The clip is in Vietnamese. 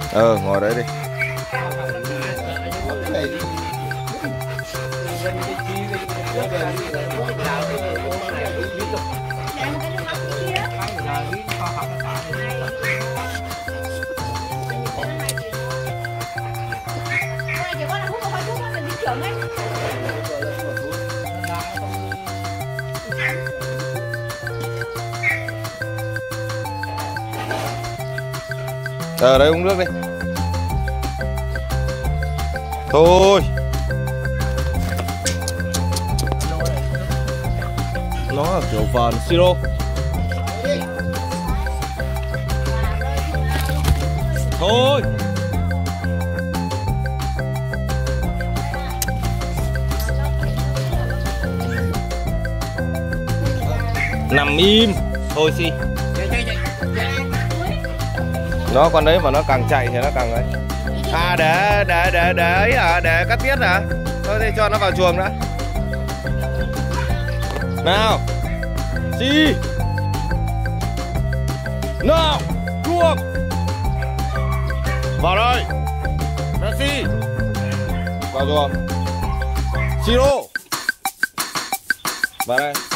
Ngồi đấy đi. Đây uống nước đi. Thôi. Nó là kiểu vần siro. Thôi. Nằm im. Thôi xi. Nó con đấy mà nó càng chạy thì nó càng ấy. Để ấy à, để cắt tiết à. Thôi thì cho nó vào chuồng đã. Nào. Xi. Nào, chuồng. Vào đây. Messi. Vào chuồng. Siro. Vào đây.